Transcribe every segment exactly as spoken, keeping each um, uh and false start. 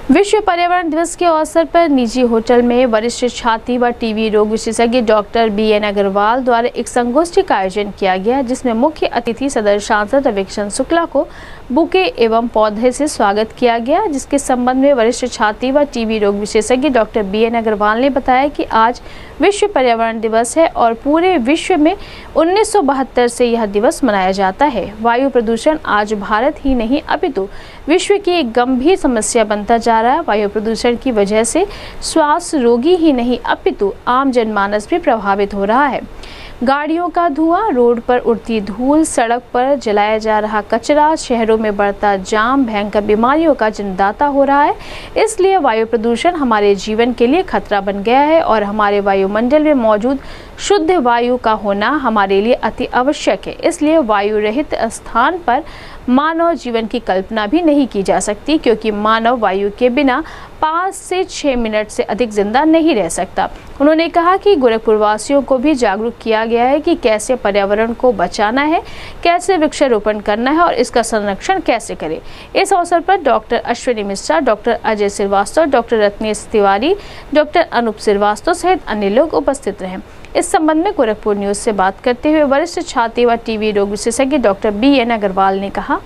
विश्व पर्यावरण दिवस के अवसर पर निजी होटल में वरिष्ठ छाती व टीबी रोग विशेषज्ञ डॉक्टर बी एन अग्रवाल द्वारा एक संगोष्ठी का आयोजन किया गया, जिसमें मुख्य अतिथि सदर सांसद रविकिशन शुक्ला को बुके एवं पौधे से स्वागत किया गया। जिसके संबंध में वरिष्ठ छाती व टीबी रोग विशेषज्ञ डॉक्टर बी एन अग्रवाल ने बताया कि आज विश्व पर्यावरण दिवस है और पूरे विश्व में उन्नीस सौ बहत्तर से यह दिवस मनाया जाता है। वायु प्रदूषण आज भारत ही नहीं अपितु विश्व की एक गंभीर समस्या बनता जा रहा है। वायु प्रदूषण की वजह से श्वास रोगी ही नहीं अपितु आम जनमानस भी प्रभावित हो रहा है। गाड़ियों का धुआं, रोड पर उड़ती धूल, सड़क पर जलाया जा रहा कचरा, शहरों में बढ़ता जाम भयंकर बीमारियों का जन्मदाता हो रहा है। इसलिए वायु प्रदूषण हमारे जीवन के लिए खतरा बन गया है और हमारे वायुमंडल में मौजूद शुद्ध वायु का होना हमारे लिए अति आवश्यक है। इसलिए वायु रहित स्थान पर मानव जीवन की कल्पना भी नहीं की जा सकती, क्योंकि मानव वायु के बिना पाँच से छः मिनट से अधिक जिंदा नहीं रह सकता। उन्होंने कहा कि गोरखपुर वासियों को भी जागरूक किया गया है कि कैसे पर्यावरण को बचाना है, कैसे वृक्षारोपण करना है और इसका संरक्षण कैसे करें। इस अवसर पर doctor Ashwini Mishra, doctor Ajay Srivastava, doctor Ratnesh Tiwari, doctor Anup Srivastava सहित अन्य लोग उपस्थित रहे। इस संबंध में गोरखपुर न्यूज से बात करते हुए वरिष्ठ छाती व टीबी रोग विशेषज्ञ डॉक्टर बी एन अग्रवाल ने कहा,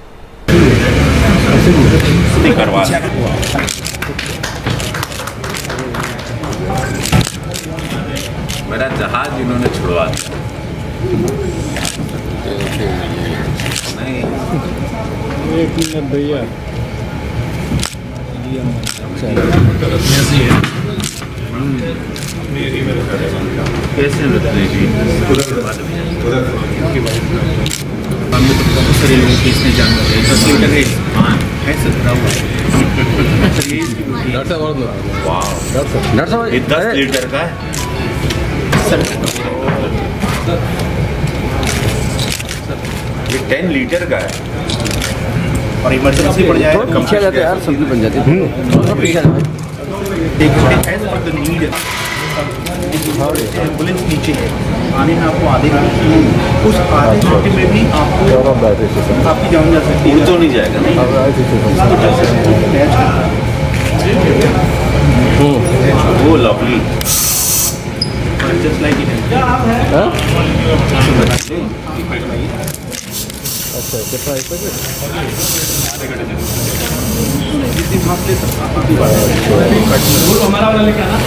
मेरा जहाज इन्होंने छुड़वा दिया। नहीं एक मिनट भैया, कैसे इसने जानना चाहिए दस लीटर का है। ये टेन लीटर का है और इमरजेंसी पड़ जाए कम जाते हैं यार, सब्जी बन जाती है। एम्बुलेंस नीचे है, आने में आपको आधे घंटे, उस आधे घंटे में भी आपको आपकी जान जा सकती है। तो नहीं जाएगा नहीं वो लवली जस्ट लाइक इट। अच्छा कितना जितनी भाप ले हमारा वाला लेके आना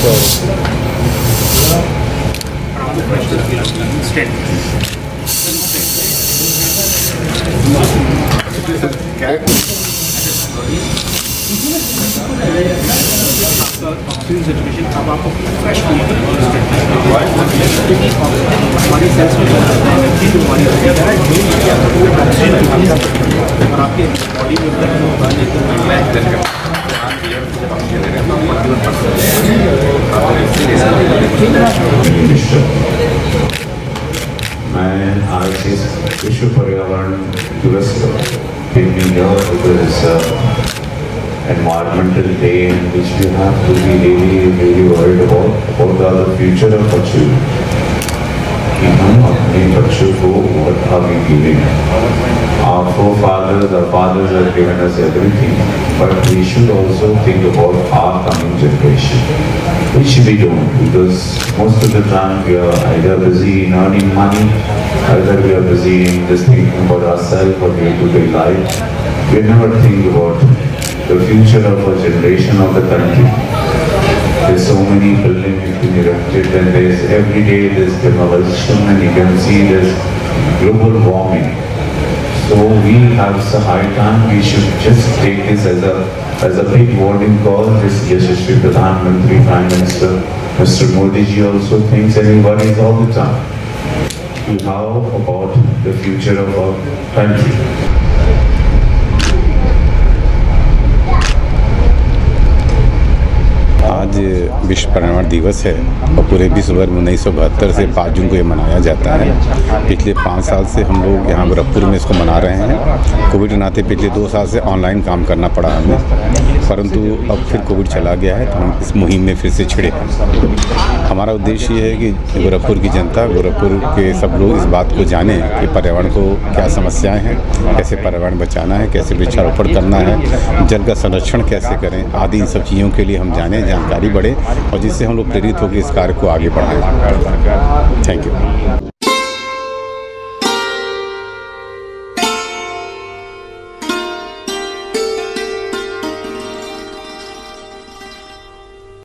ऑक्सीजन सेचुरेशन अब आपको फ्रेश हमारी सेल्स में और आपके बॉडी में मैं आज इस विश्व पर्यावरण दिवस पे environmental day in which we have to be really, really worried about, about the future of our children. कि हम अपने बच्चों को what are we giving? Our forefathers, our fathers have given us everything, but we should also think about our coming generation, which we don't, because most of the time we are either busy in earning money, either we are busy in just thinking about ourselves or day-to-day life. We never think about the future of a generation of the country. There's so many buildings being erected and there's every day there's demolition and you can see there's global warming. So we have a high time, we should just take this as a as a big warning call. This Yashasvi Pradhan Mantri Prime Minister Mister Modi ji also thinks and he worries all the time. How about the future of our country? आज विश्व पर्यावरण दिवस है और पूरे विश्व भर में उन्नीस सौ बहत्तर से पाँच जून को ये मनाया जाता है। पिछले पाँच साल से हम लोग यहाँ गोरखपुर में इसको मना रहे हैं। कोविड के नाते पिछले दो साल से ऑनलाइन काम करना पड़ा हमें परंतु अब फिर कोविड चला गया है तो हम इस मुहिम में फिर से छिड़े हैं। हमारा उद्देश्य ये है कि गोरखपुर की जनता, गोरखपुर के सब लोग इस बात को जानें कि पर्यावरण को क्या समस्याएं हैं, कैसे पर्यावरण बचाना है, कैसे वृक्षारोपण करना है, जल का संरक्षण कैसे करें, आदि इन सब चीज़ों के लिए हम जानें, जानकारी बढ़े और जिससे हम लोग प्रेरित होकर इस कार्य को आगे बढ़ाएं। Thank you.